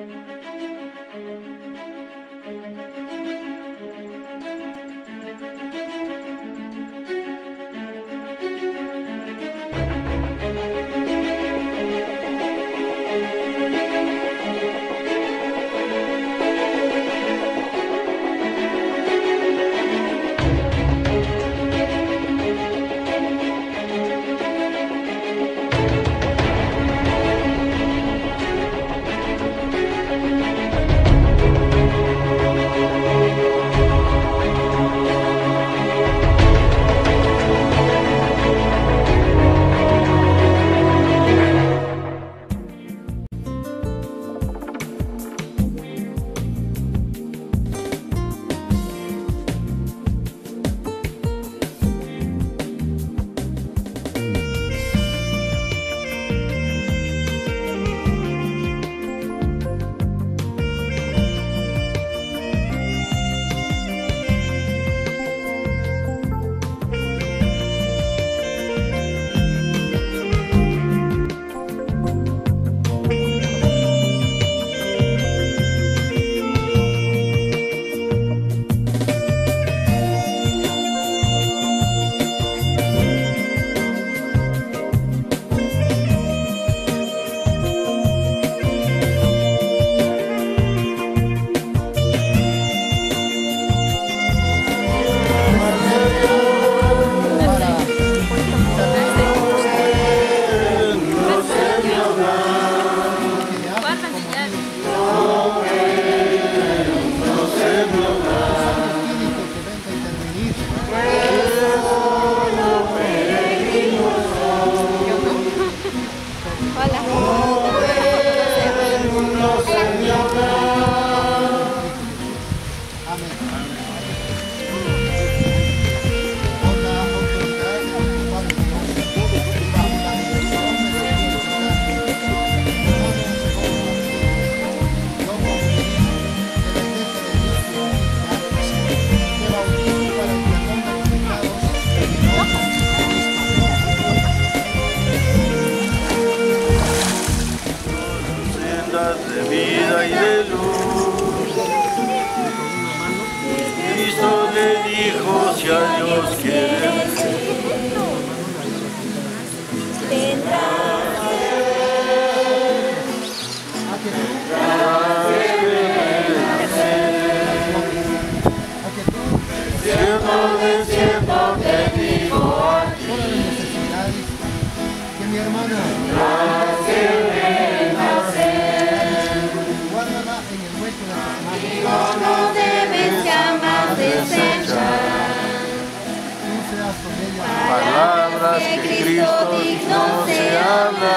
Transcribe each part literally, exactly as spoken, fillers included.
Palabras que Cristo digno se habla.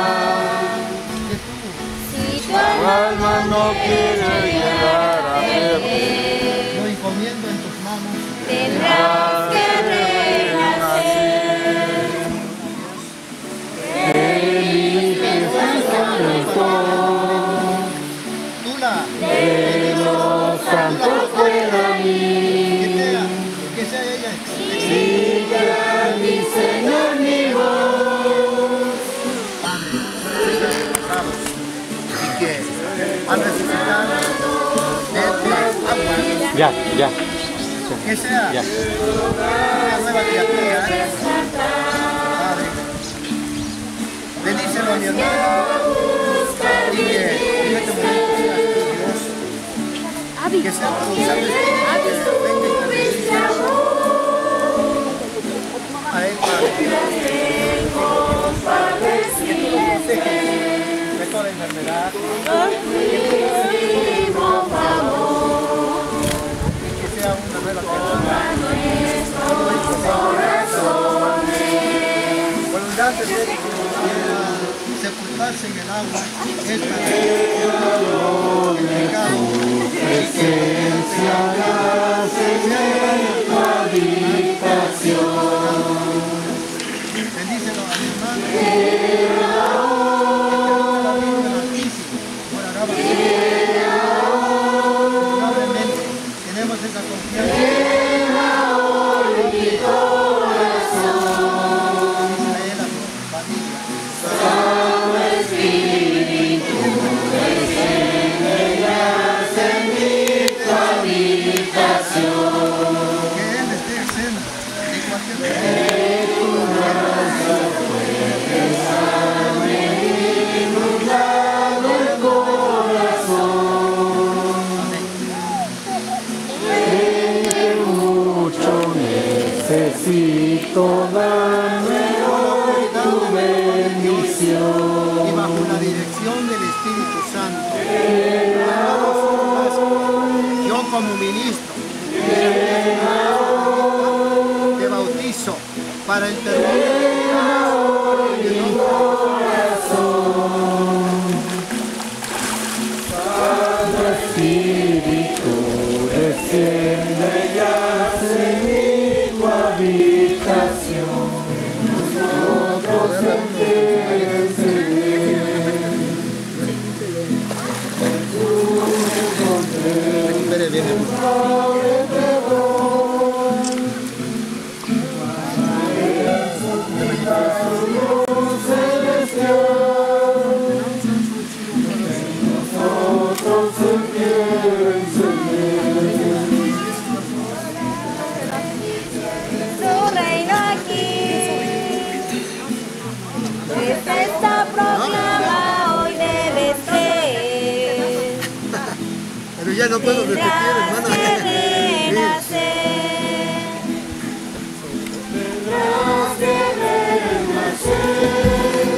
Si tu alma no quiere llegar a ver, lo encomiendo en tus manos. tendrás que renacer. De los santos fuera mí. Que sea ella. Siga mi Señor mi voz. Y que al necesitar de las aguas, Ya, ya. que sea Ya. una nueva criatura. Padre, bendícelo a mi hermano y que en este momento sea Dios, que sea tu Santo Espíritu que venga y te bendiga a él, Padre, de toda enfermedad, que sea una nueva criatura, voluntad de Dios, sepultarse en el agua, es para el pecado, Presencia hace tu habitación. bendícelo a mi hermano. Tenemos esa confianza. Santo Espíritu, presencia para intervenir ahora en mi corazón. Santo Espíritu, desciende y hace mi tu habitación. Nosotros sentirse Espere, viene. Esta proclama hoy debes creer. Pero ya no puedo repetir, hermano. Tendrás que renacer.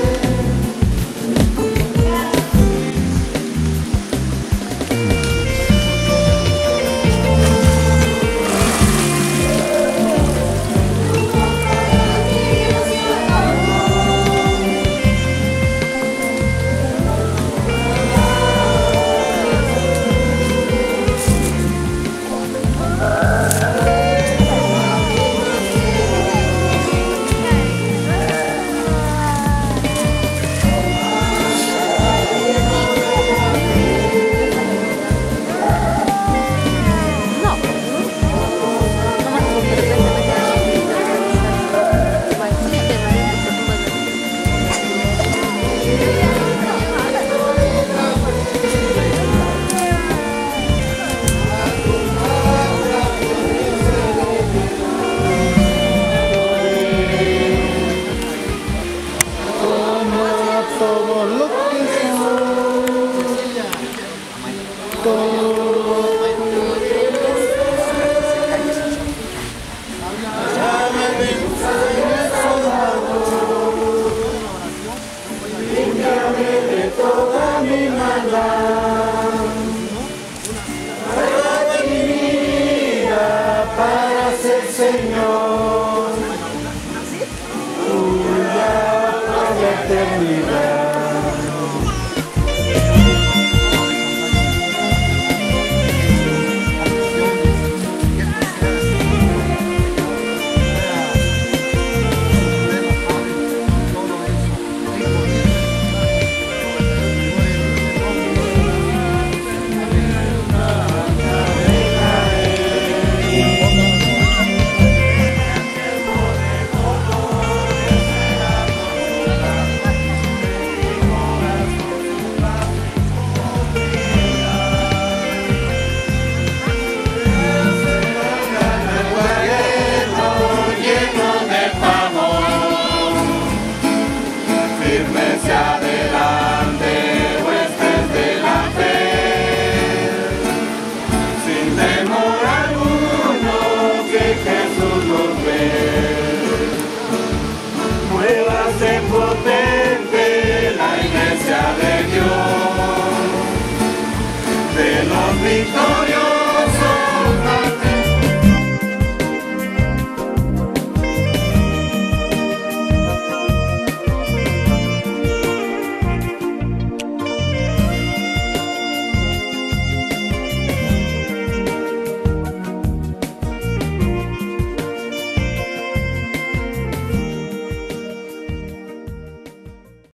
Señor, tuya por la eternidad. Muévase potente.